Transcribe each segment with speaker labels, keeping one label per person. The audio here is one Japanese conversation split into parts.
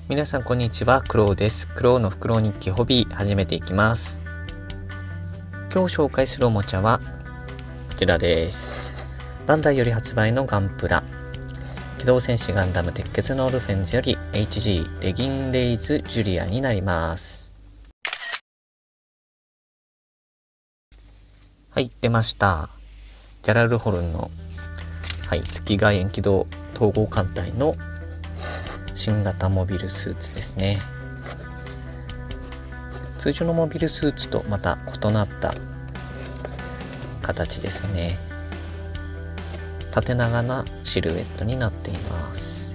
Speaker 1: 皆さんこんにちは、クロウです。クロウのフクロウ日記ホビー始めていきます。今日紹介するおもちゃはこちらです。バンダイより発売のガンプラ機動戦士ガンダム鉄血のオルフェンズより HG レギンレイズジュリアになります。はい、出ました。ギャラルホルンの、月外縁機動統合艦隊の新型モビルスーツですね。通常のモビルスーツとまた異なった形ですね。縦長なシルエットになっています。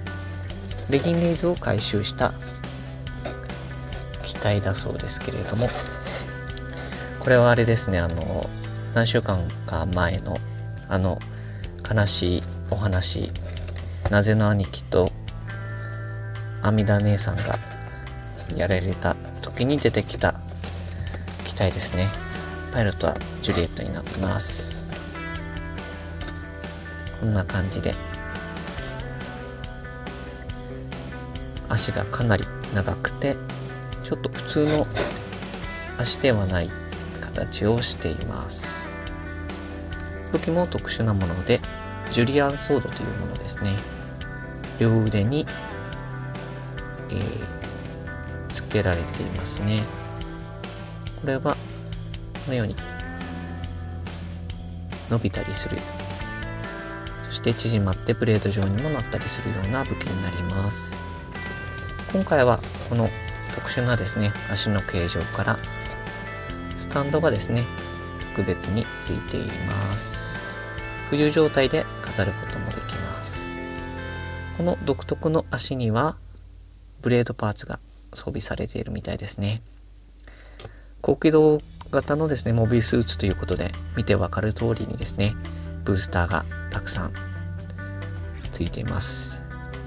Speaker 1: レギンレイズを回収した機体だそうですけれども、これはあれですね、何週間か前の悲しいお話、なぜの兄貴と阿弥陀姉さんがやられた時に出てきた機体ですね。パイロットはジュリエットになってます。こんな感じで足がかなり長くて、ちょっと普通の足ではない形をしています。武器も特殊なものでジュリアンソードというものですね。両腕に、つけられていますね。これはこのように伸びたりする、そして縮まってブレード状にもなったりするような武器になります。今回はこの特殊なですね足の形状からスタンドがですね特別についています。浮遊状態で飾ることもできます。この独特の足にはブレードパーツが装備されているみたいですね。高機動型のですねモビルスーツということで、見てわかる通りにですねブースターがたくさんついています。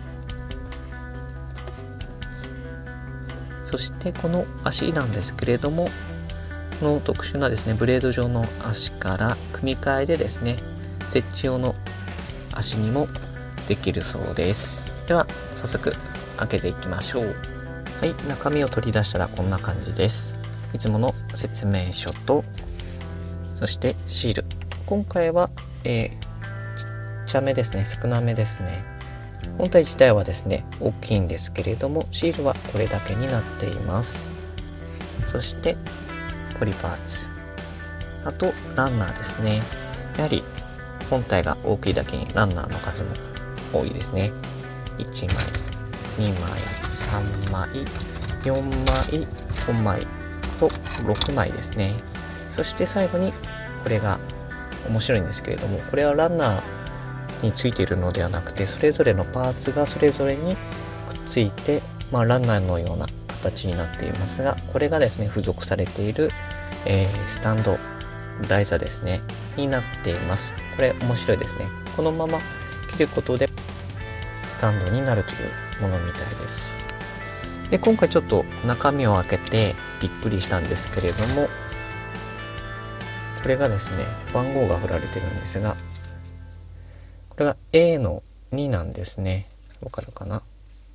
Speaker 1: そしてこの足なんですけれども、この特殊なですねブレード状の足から組み替えでですね設置用の足にもできるそうです。では早速開けていきましょう。はい、中身を取り出したらこんな感じです。いつもの説明書と、そしてシール。今回は、ちっちゃめですね、少なめですね。本体自体はですね大きいんですけれども、シールはこれだけになっています。そしてポリパーツ、あとランナーですね。やはり本体が大きいだけにランナーの数も多いですね。1枚、2枚、3枚、4枚、5枚と6枚ですね。そして最後にこれが面白いんですけれども、これはランナーについているのではなくて、それぞれのパーツがそれぞれにくっついて、ランナーのような形になっていますが、これがですね付属されている、スタンド台座ですねになっています。これ面白いですね。このまま切ることでスタンドになるというものみたいです。で、今回ちょっと中身を開けてびっくりしたんですけれども、これがですね番号が振られてるんですが、これが A の2なんですね。わかるかな？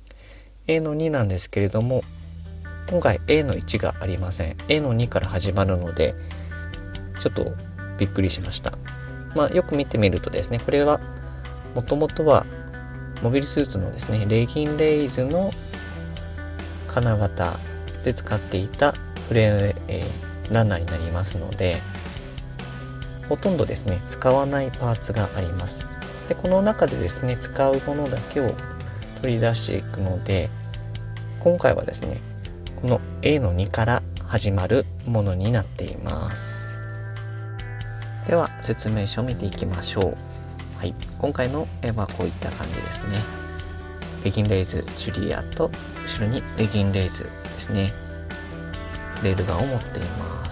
Speaker 1: A の2なんですけれども、今回 A の1がありません。A の2から始まるのでちょっとびっくりしました。よく見てみるとですね、これはもともとはモビルスーツのですねレギンレイズの金型で使っていたランナーになりますので、ほとんどですね使わないパーツがあります。で、この中でですね使うものだけを取り出していくので、今回はですねこの A の2から始まるものになっています。では説明書を見ていきましょう。今回の絵はこういった感じですね。レギンレイズジュリアと後ろにレギンレイズですね。レールガンを持っています。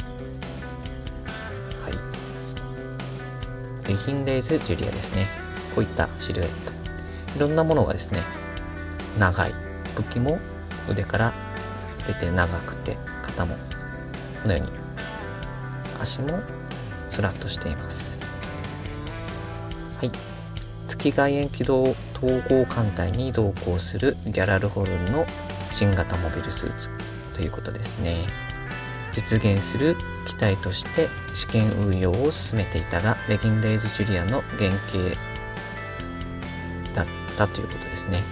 Speaker 1: レギンレイズジュリアですね。こういったシルエット。いろんなものがですね長い。武器も腕から出て長くて、肩もこのように、足もスラッとしています。月外縁機動統合艦隊に同行するギャラルホルンの新型モビルスーツということですね。実現する機体として試験運用を進めていたが、レギンレイズ・ジュリアの原型だったということですね。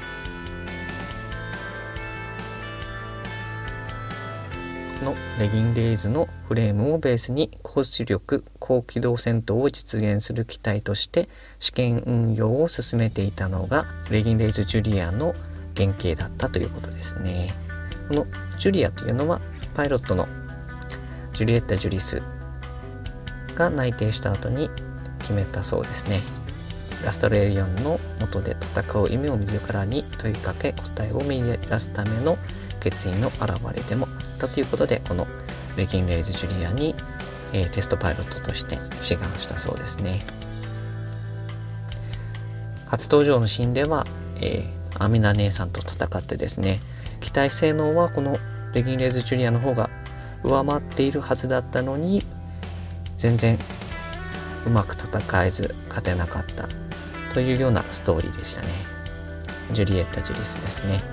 Speaker 1: このレギンレイズのフレームをベースに高出力高機動戦闘を実現する機体として試験運用を進めていたのがレギンレイズ・ジュリアの原型だったということですね。このジュリアというのはパイロットのジュリエッタ・ジュリスが内定した後に決めたそうですね。ラストレリオンの下で戦う意味を自らに問いかけ答えを見出すための決意の表れでもあったということで、このレギンレイズ・ジュリアに、テストパイロットとして志願したそうですね。初登場のシーンでは、アミナ姉さんと戦ってですね、機体性能はこのレギンレイズ・ジュリアの方が上回っているはずだったのに全然うまく戦えず勝てなかったというようなストーリーでしたね。ジュリエッタ・ジュリスですね。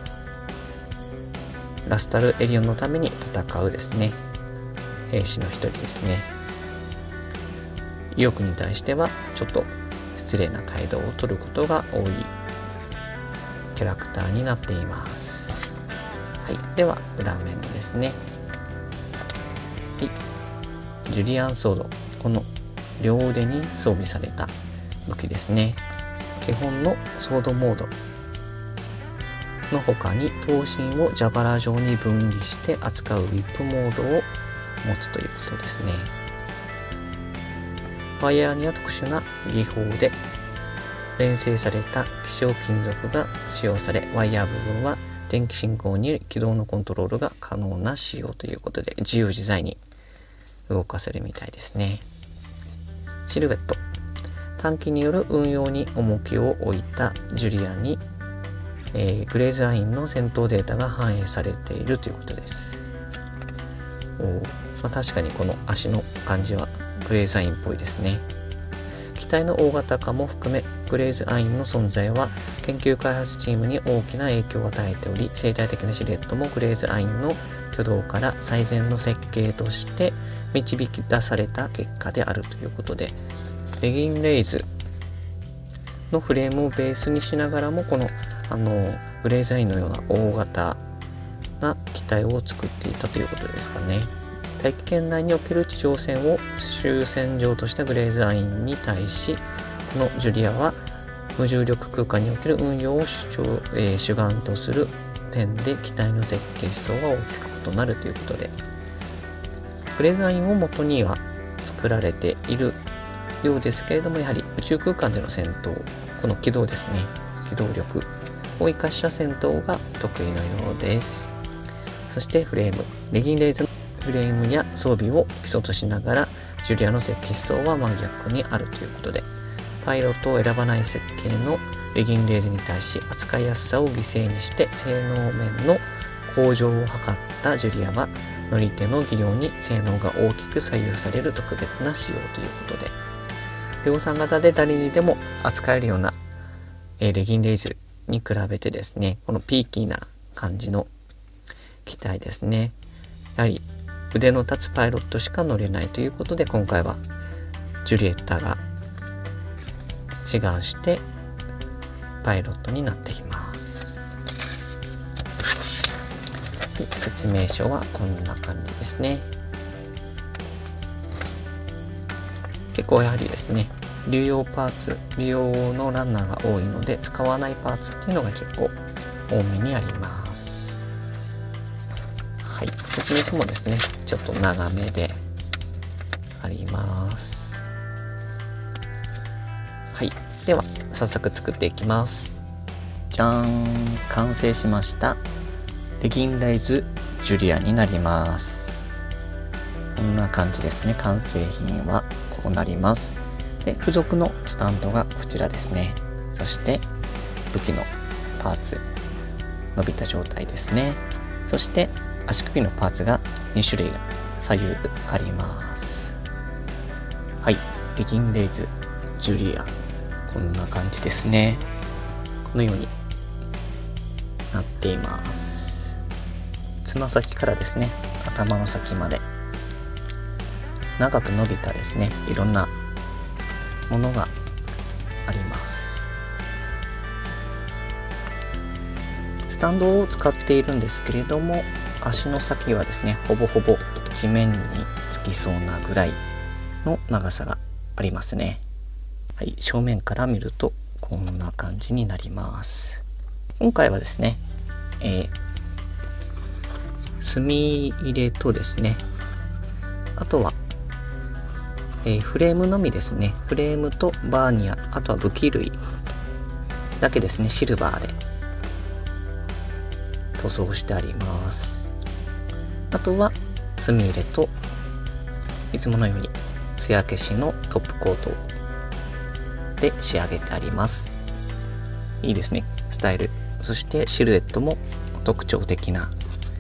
Speaker 1: ラスタルエリオンのために戦うですね兵士の一人ですね。意欲に対してはちょっと失礼な態度を取ることが多いキャラクターになっています。はい、では裏面ですね。はい、ジュリアンソード、この両腕に装備された武器ですね。基本のソードモードの他に刀身を蛇腹状に分離して扱うウィップモードを持つということですね。ワイヤーには特殊な技法で錬成された希少金属が使用され、ワイヤー部分は電気信号による軌道のコントロールが可能な仕様ということで、自由自在に動かせるみたいですね。シルエット、短期による運用に重きを置いたジュリアにグレーズアインの戦闘データが反映されているということです。確かにこの足の感じはグレーズアインっぽいですね。機体の大型化も含めグレーズアインの存在は研究開発チームに大きな影響を与えており、生態的なシルエットもグレーズアインの挙動から最善の設計として導き出された結果であるということで、レギンレイズのフレームをベースにしながらもこのグレーズアインのような大型な機体を作っていたということですかね。大気圏内における地上戦を主戦場としたグレーズアインに対し、このジュリアは無重力空間における運用を主眼とする点で機体の設計思想が大きく異なるということで、グレーズアインを元には作られているようですけれども、やはり宇宙空間での戦闘、この軌道ですね、機動力を生かした戦闘が得意のようです。そしてフレーム、レギンレイズのフレームや装備を基礎としながらジュリアの設計思想は真逆にあるということで、パイロットを選ばない設計のレギンレイズに対し扱いやすさを犠牲にして性能面の向上を図ったジュリアは、乗り手の技量に性能が大きく左右される特別な仕様ということで、量産型で誰にでも扱えるようなレギンレイズに比べてですね、このピーキーな感じの機体ですね、やはり腕の立つパイロットしか乗れないということで、今回はジュリエッタが志願してパイロットになっています。説明書はこんな感じですね。結構やはりですね、流用のランナーが多いので、使わないパーツっていうのが結構多めにあります。はい、説明書もですねちょっと長めであります。はい、では早速作っていきます。じゃーん、完成しました。レギンレイズジュリアになります。こんな感じですね。完成品はこうなります。で、付属のスタンドがこちらですね。そして武器のパーツ、伸びた状態ですね。そして足首のパーツが2種類が左右あります。はい、レギンレイズジュリア、こんな感じですね。 このようになっています。つま先からですね、頭の先まで長く伸びたですね、いろんなものがあります。スタンドを使っているんですけれども、足の先はですね、ほぼほぼ地面につきそうなぐらいの長さがありますね。はい、正面から見るとこんな感じになります。今回はですね、墨入れとですね、あとは、フレームのみですね、フレームとバーニア、あとは武器類だけですね、シルバーで塗装してあります。あとは墨入れといつものように艶消しのトップコートで仕上げてあります。いいですね、スタイル。そしてシルエットも特徴的な、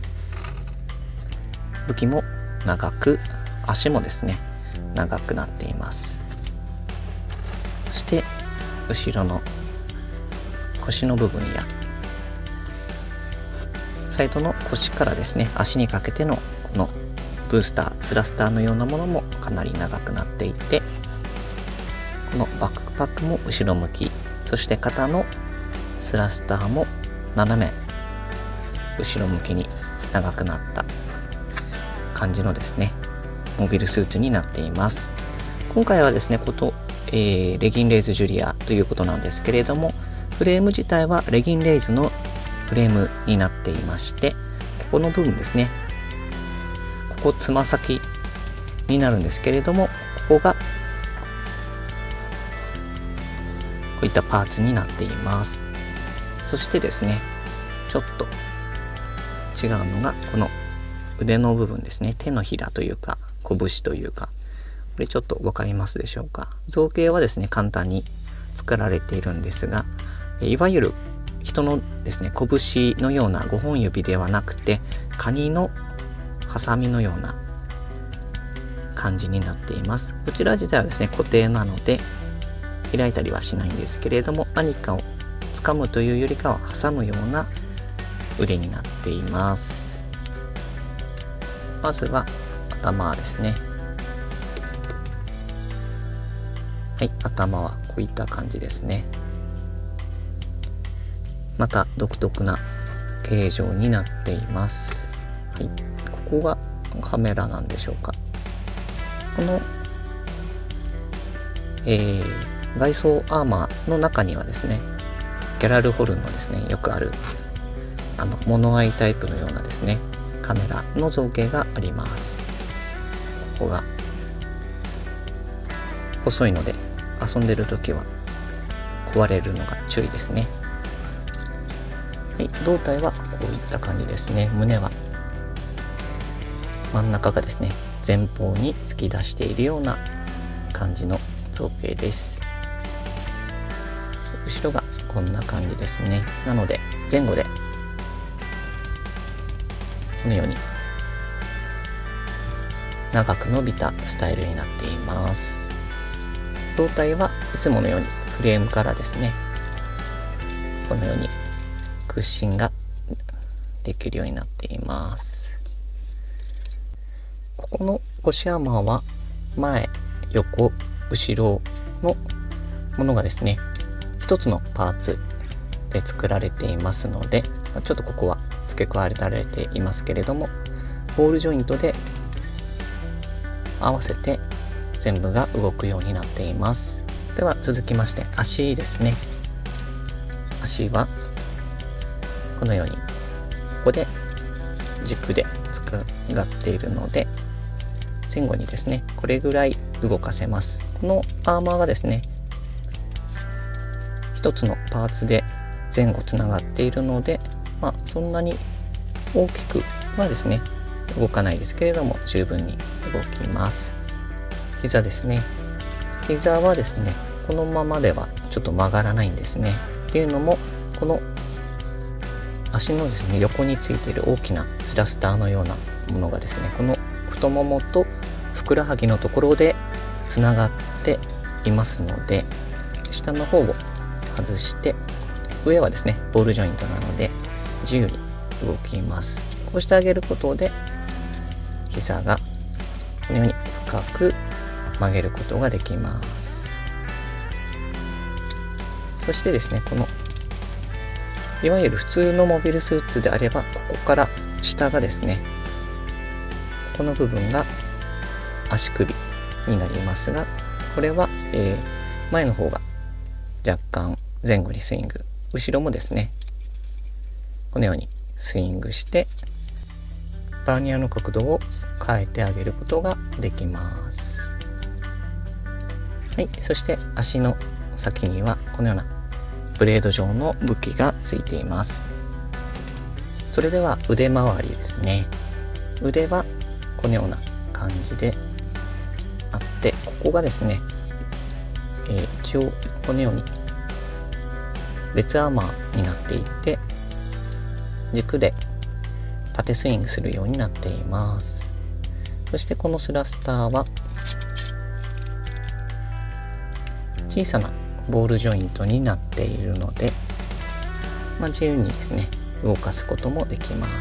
Speaker 1: 武器も長く、足もですね長くなっています。そして後ろの腰の部分やサイドの腰からですね足にかけてのこのブースター、スラスターのようなものもかなり長くなっていて、このバックパックも後ろ向き、そして肩のスラスターも斜め後ろ向きに長くなった感じのですねモビルスーツになっています。今回はですねレギンレイズジュリアということなんですけれども、フレーム自体はレギンレイズのフレームになっていまして、ここの部分ですね、ここつま先になるんですけれども、ここがこういったパーツになっています。そしてですね、ちょっと違うのがこの腕の部分ですね、手のひらというか拳というか、これちょっと分かりますでしょうか。造形はですね簡単に作られているんですが、いわゆる人のですね拳のような5本指ではなくて、カニのハサミのような感じになっています。こちら自体はですね固定なので開いたりはしないんですけれども、何かを掴むというよりかは挟むような腕になっています。まずは頭ですね。はい、頭はこういった感じですね。また独特な形状になっています。はい、ここがカメラなんでしょうか。この、外装アーマーの中にはですね、ギャラルホルンのですねよくある物合いタイプのようなですねカメラの造形があります。ここが細いので遊んでる時は壊れるのが注意ですね。はい、胴体はこういった感じですね。胸は真ん中がですね前方に突き出しているような感じの造形です。後ろがこんな感じですね。なので前後でこのように長く伸びたスタイルになっています。胴体はいつものようにフレームからですねこのように屈伸ができるようになっています。ここの腰アーマーは前、横、後ろのものがですね一つのパーツで作られていますので、ちょっとここは付け加えられていますけれども、ボールジョイントで合わせて全部が動くようになっています。では続きまして足ですね。足はこのようにここで軸で使っているので、前後にですねこれぐらい動かせます。このアーマーがですね一つのパーツで前後つながっているので、そんなに大きくはですね動かないですけれども十分に動きます。膝ですね。膝はですねこのままではちょっと曲がらないんですね。っていうのもこの足のですね横についている大きなスラスターのようなものがですねこの太ももとふくらはぎのところでつながっていますので、下の方を外して上はですねボールジョイントなので自由に動きます。こうしてあげることで膝がこのように深く曲げることができます。そしてですね、このいわゆる普通のモビルスーツであれば、ここから下がですね、この部分が足首になりますが、これは、前の方が若干前後にスイング、後ろもですねこのようにスイングしてバーニアの角度を変えてあげることができます。はい、そして足の先にはこのようなブレード状の武器がついています。それでは腕周りですね。腕はこのような感じであって、ここがですね、一応このように別アーマーになっていて、軸で縦スイングするようになっています。そしてこのスラスターは小さなボールジョイントになっているので、自由にですね動かすこともできます。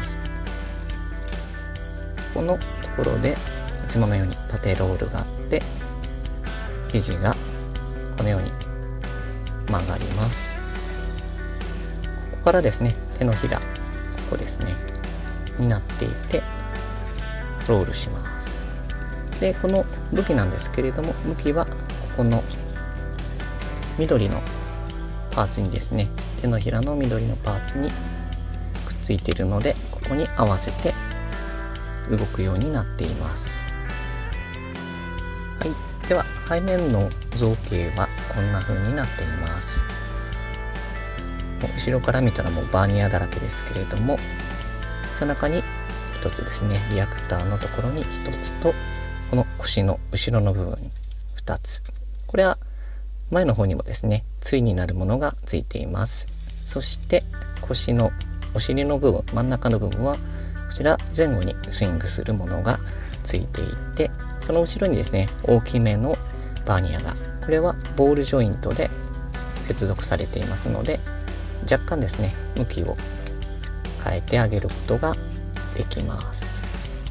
Speaker 1: このところでいつものように縦ロールがあって、肘がこのように曲がります。ここからですね手のひら、ここですねになっていてロールします。でこの武器なんですけれども、向きはここの緑のパーツにですね、手のひらの緑のパーツにくっついているので、ここに合わせて動くようになっています。はい、では背面の造形はこんな風になっています。後ろから見たらもうバーニアだらけですけれども、背中に1つですね、リアクターのところに1つと、この腰の後ろの部分に2つ、これは前の方にもですね対になるものがついています。そして腰のお尻の部分、真ん中の部分はこちら前後にスイングするものがついていて、その後ろにですね大きめのバーニアが、これはボールジョイントで接続されていますので、若干ですね向きを変えてあげることができます。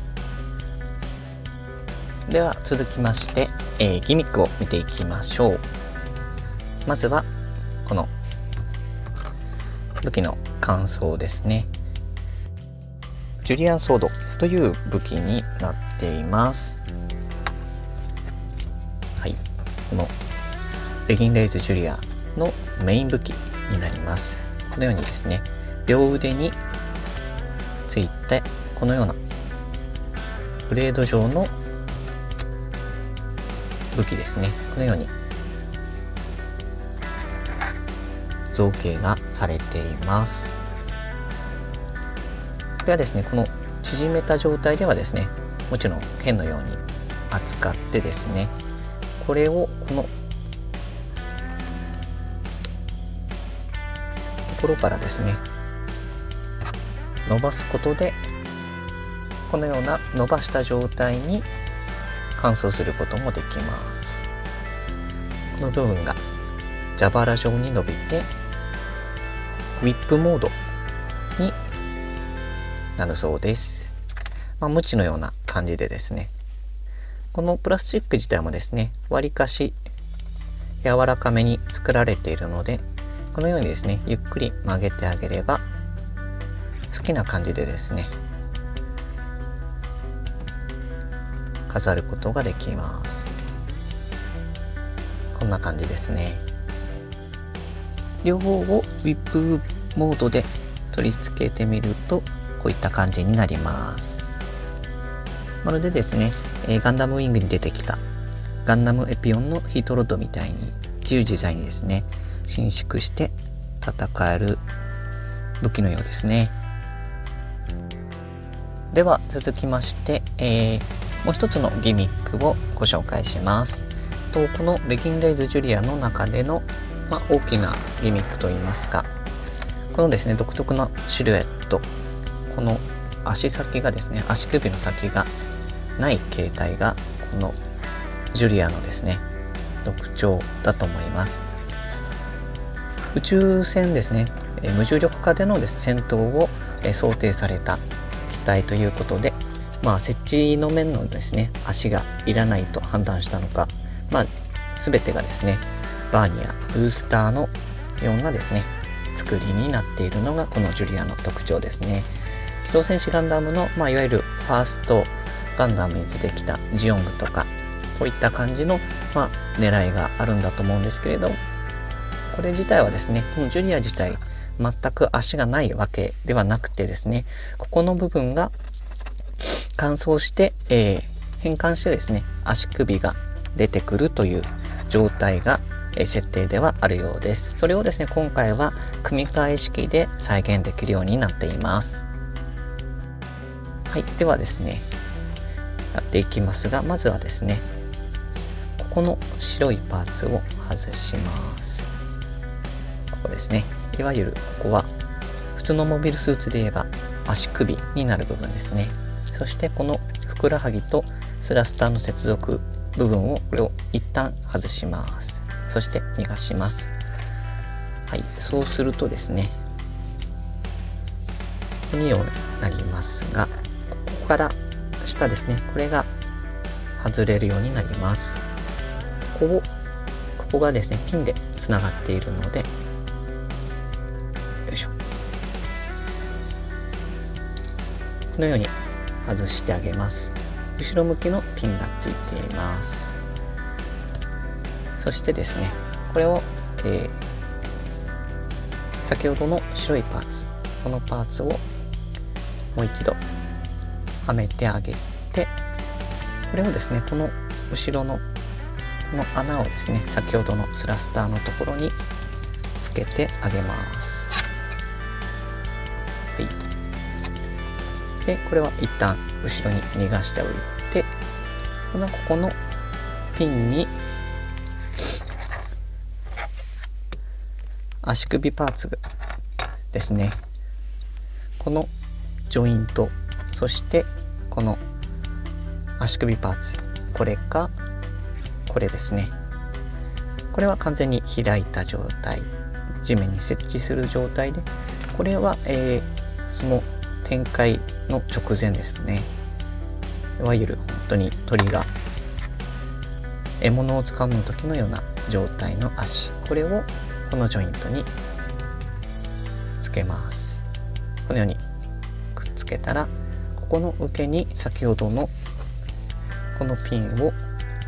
Speaker 1: では続きまして、ギミックを見ていきましょう。まずはこの武器の感想ですね。ジュリアンソードという武器になっています。はい、このレギンレイズジュリアのメイン武器になります。このようにですね両腕について、このようなブレード状の武器ですね、このように造形がされています。これはですねこの縮めた状態ではですね、もちろん剣のように扱ってですね、これをこのところからですね伸ばすことで、このような伸ばした状態に乾燥することもできます。この部分が蛇腹状に伸びてウィップモードになるそうです。ムチのような感じでですね、このプラスチック自体もですねわりかし柔らかめに作られているので、このようにですねゆっくり曲げてあげれば好きな感じでですね飾ることができます。こんな感じですね。両方をウィップモードで取り付けてみるとこういった感じになります。まるでですね、ガンダムウィングに出てきたガンダムエピオンのヒートロッドみたいに自由自在にですね伸縮して戦える武器のようですね。では続きまして、もう一つのギミックをご紹介します。このレギンレイズジュリアの中での、大きなギミックといいますか、このですね独特なシルエット、この足先がですね、足首の先がない形態がこのジュリアのですね特徴だと思います。宇宙船ですね、 無重力化でのです、戦闘を想定された機体ということで、設置の面のですね、足がいらないと判断したのか、全てがですね、バーニアブースターのようなですね、作りになっているのがこのジュリアの特徴ですね。機動戦士ガンダムの、いわゆるファーストガンダムに出てきたジオングとか、そういった感じの、狙いがあるんだと思うんですけれど、これ自体はですね、このジュリア自体全く足がないわけではなくてですね、ここの部分が乾燥して、変換してですね、足首が出てくるという状態が設定ではあるようです。それをですね、今回は組み替え式で再現できるようになっています。はい、ではですね、やっていきますが、まずはですね、ここの白いパーツを外します。ここですね、いわゆるここは普通のモビルスーツで言えば足首になる部分ですね。そしてこのふくらはぎとスラスターの接続部分を、これを一旦外します。そして逃がします。はい、そうするとですね、このようになりますが、ここから下ですね、これが外れるようになります。ここがですね、ピンでつながっているので、よいしょ、このように外してあげます。後ろ向きのピンがついています。そしてですね、これを、先ほどの白いパーツ、このパーツをもう一度はめてあげて、これをですね、この後ろのこの穴をですね、先ほどのスラスターのところにつけてあげます。はい、でこれは一旦後ろに逃がしておいて、ここのピンに足首パーツですね、このジョイント、そしてこの足首パーツ、これかこれですね、これは完全に開いた状態、地面に設置する状態で、これは、その展開の直前ですね。いわゆる本当に鳥が獲物を掴む時のような状態の足、これをこのジョイントにつけます。このようにくっつけたら、ここの受けに先ほどのこのピンを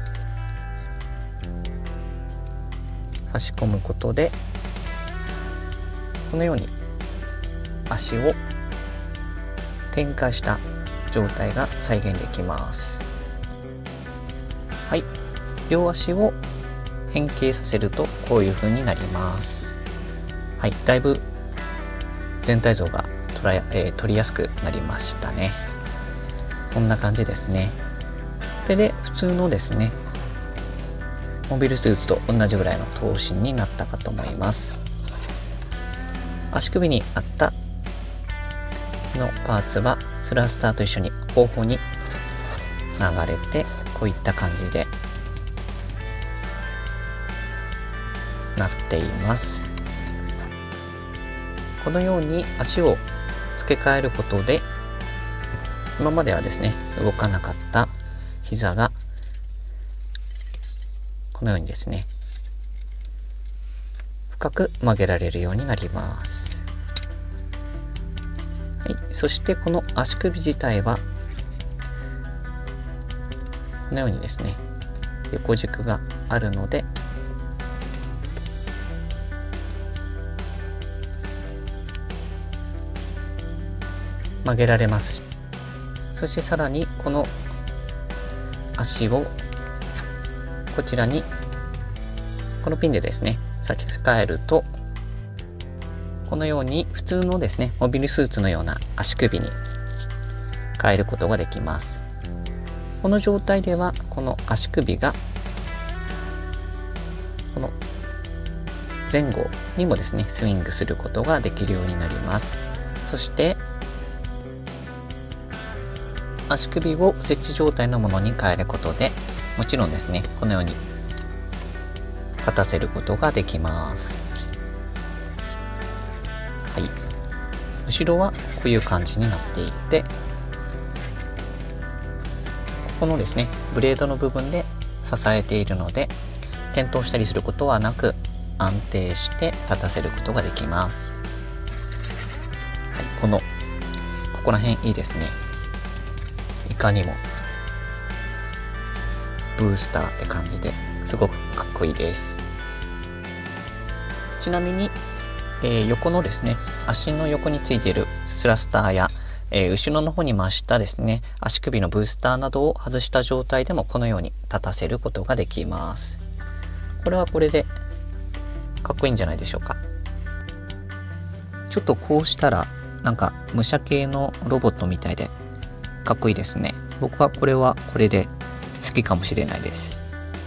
Speaker 1: 差し込むことで、このように足を展開した状態が再現できます。はい、両足を変形させるとこういう風になります。はい、だいぶ全体像が撮りやすくなりましたね。こんな感じですね。これで普通のですね、モビルスーツと同じぐらいの頭身になったかと思います。足首にあったのパーツはスラスターと一緒に後方に流れて、こういった感じでなっています。このように足を付け替えることで、今まではですね、動かなかった膝がこのようにですね、深く曲げられるようになります。はい、そしてこの足首自体はこのようにですね、横軸があるので、曲げられます。そしてさらにこの足をこちらにこのピンでですね、差し替えると、このように普通のですね、モビルスーツのような足首に変えることができます。この状態ではこの足首がこの前後にもですね、スイングすることができるようになります。そして足首を設置状態のものに変えることで、もちろんですね、このように立たせることができます。 後ろはこういう感じになっていて、このですねブレードの部分で支えているので転倒したりすることはなく安定して立たせることができます。はい、ここら辺いいですね。いかにもブースターって感じですごくかっこいいです。ちなみに、横のですね足の横についているスラスターや、後ろの方に増したですね足首のブースターなどを外した状態でもこのように立たせることができます。これはこれでかっこいいんじゃないでしょうか。ちょっとこうしたらなんか武者系のロボットみたいでかっこいいですね。僕はこれで好きかもしれないです。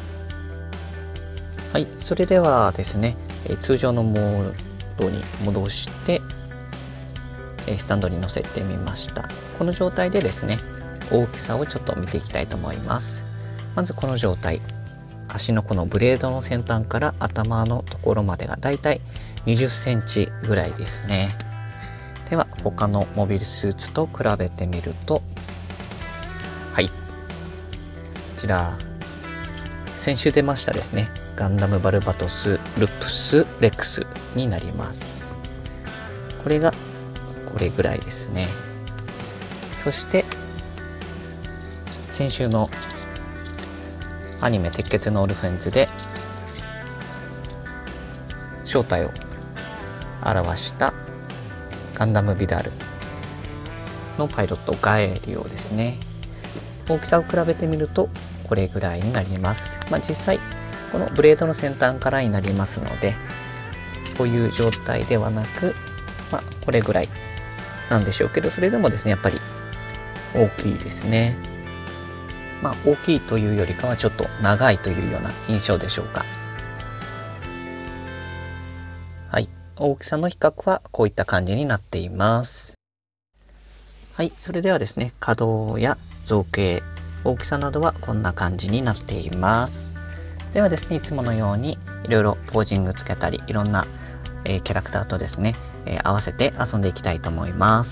Speaker 1: はい、それではですね、通常のモードに戻してスタンドに乗せてみました。この状態でですね大きさをちょっと見ていきたいと思います。まずこの状態、足のこのブレードの先端から頭のところまでがだいたい20センチぐらいですね。では他のモビルスーツと比べてみると、はい、こちら先週出ましたですねガンダムバルバトスルプスレックスになります。これがこれぐらいですね。そして先週のアニメ鉄血のオルフェンズで正体を表したガンダムビダルのパイロットガエリオですね。大きさを比べてみるとこれぐらいになります。実際このブレードの先端からになりますのでこういう状態ではなく、これぐらいなんでしょうけど、それでもですねやっぱり大きいですね。大きいというよりかはちょっと長いというような印象でしょうか。はい、大きさの比較はこういった感じになっています。はい、それではですね可動や造形、大きさなどはこんな感じになっています。ではですねいつものようにいろいろポージングつけたりいろんな、キャラクターとですね、合わせて遊んでいきたいと思います。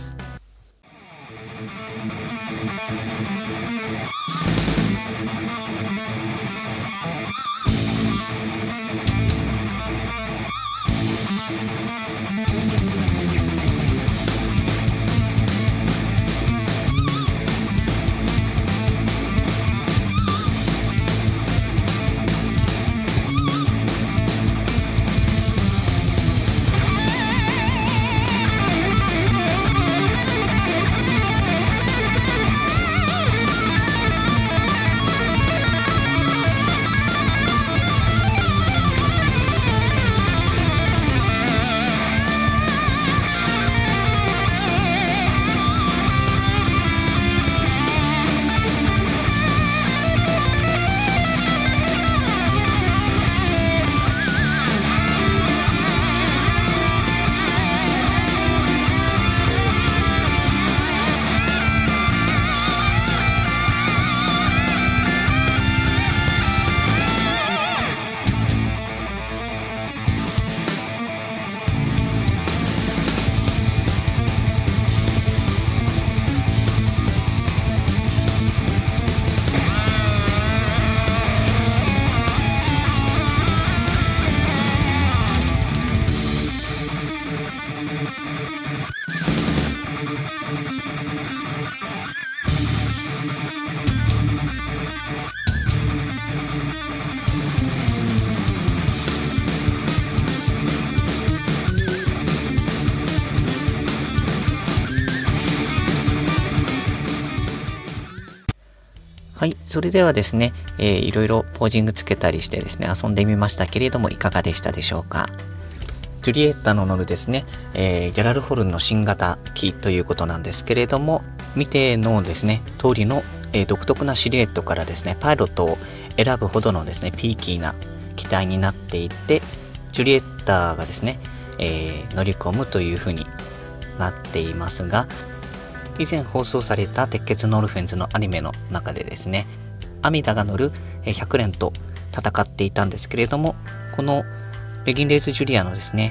Speaker 1: はい、それではですね、いろいろポージングつけたりしてですね、遊んでみましたけれども、いかがでしたでしょうか。ジュリエッタの乗るですね、ギャラルホルンの新型機ということなんですけれども、見てのですね、通りの、独特なシルエットからですね、パイロットを選ぶほどのですね、ピーキーな機体になっていて、ジュリエッタがですね、乗り込むという風になっていますが、以前放送された鉄血のオルフェンズのアニメの中でですね、アミダが乗る100連と戦っていたんですけれども、このレギンレーズジュリアのですね、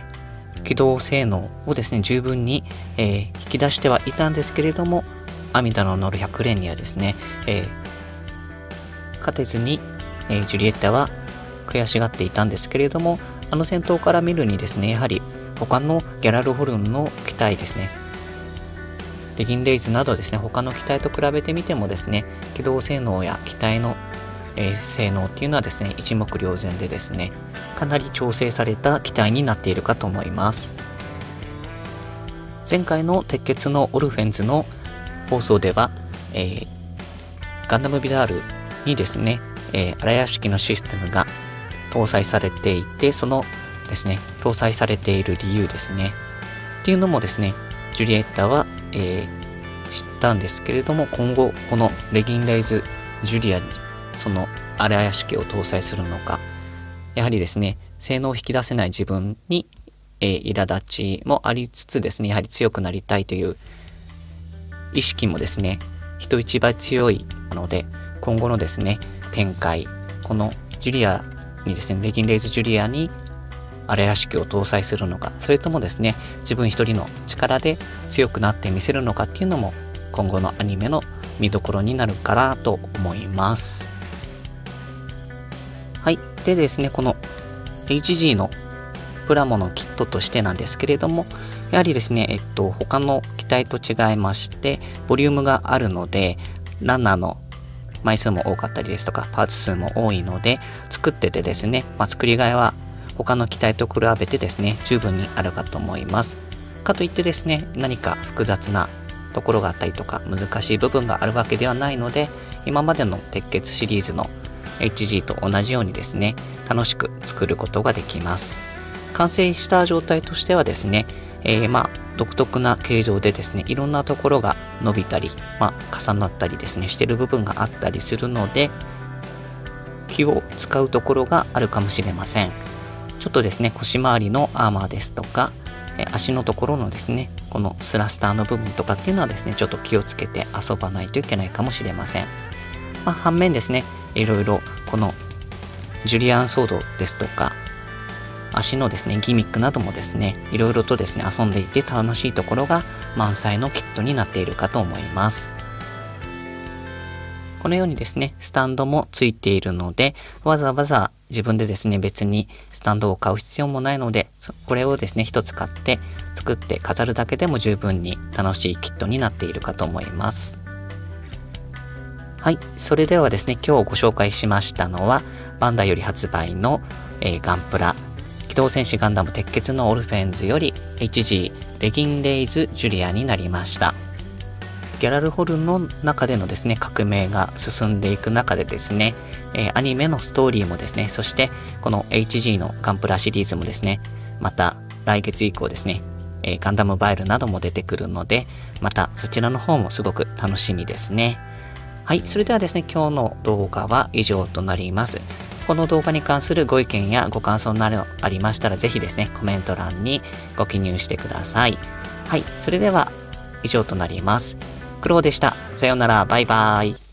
Speaker 1: 機動性能をですね、十分に、引き出してはいたんですけれども、阿弥陀の乗る100連にはですね、勝てずに、ジュリエッタは悔しがっていたんですけれども、あの戦闘から見るにですね、やはり他のギャラルホルンの機体ですね、レギンレイズなどですね、他の機体と比べてみてもですね、機動性能や機体の、性能っていうのはですね、一目瞭然でですね、かなり調整された機体になっているかと思います。前回の鉄血のオルフェンズの放送では、ガンダムビダールにですね、荒屋敷のシステムが搭載されていて、そのですね、搭載されている理由ですね。っていうのもですね、ジュリエッタは、知ったんですけれども、今後このレギンレイズジュリアにその荒屋敷を搭載するのか、やはりですね、性能を引き出せない自分に、苛立ちもありつつですね、やはり強くなりたいという意識もですね、人一倍強いので、今後のですね、展開、このジュリアにですね、レギンレイズジュリアに荒屋敷を搭載するのか、それともですね、自分一人の力で強くなってみせるのかっていうのも今後のアニメの見どころになるかなと思います。はい。でですね、この HG のプラモのキットとしてなんですけれども、やはりですね、他の機体と違いまして、ボリュームがあるので、ランナーの枚数も多かったりですとか、パーツ数も多いので、作っててですね、作りがいは他の機体と比べてですね、十分にあるかと思います。かといってですね、何か複雑なところがあったりとか、難しい部分があるわけではないので、今までの鉄血シリーズの HG と同じようにですね、楽しく作ることができます。完成した状態としてはですね、独特な形状でですね、いろんなところが伸びたり、重なったりですね、してる部分があったりするので、気を使うところがあるかもしれません。ちょっとですね、腰回りのアーマーですとか、足のところのですね、このスラスターの部分とかっていうのはですね、ちょっと気をつけて遊ばないといけないかもしれません。反面ですね、いろいろこのジュリアンソードですとか、足のですね、ギミックなどもですね、いろいろとですね、遊んでいて楽しいところが満載のキットになっているかと思います。このようにですね、スタンドもついているので、わざわざ自分でですね、別にスタンドを買う必要もないので、これをですね、一つ買って作って飾るだけでも十分に楽しいキットになっているかと思います。はい、それではですね、今日ご紹介しましたのは、バンダイより発売の、ガンプラ、機動戦士ガンダム鉄血のオルフェンズより HG レギンレイズジュリアになりました。ギャラルホルンの中でのですね、革命が進んでいく中でですね、アニメのストーリーもですね、そしてこの HG のガンプラシリーズもですね、また来月以降ですね、ガンダムバイルなども出てくるので、またそちらの方もすごく楽しみですね。はい、それではですね、今日の動画は以上となります。この動画に関するご意見やご感想などありましたら、ぜひですね、コメント欄にご記入してください。はい、それでは以上となります。クロウでした。さようなら、バイバイ。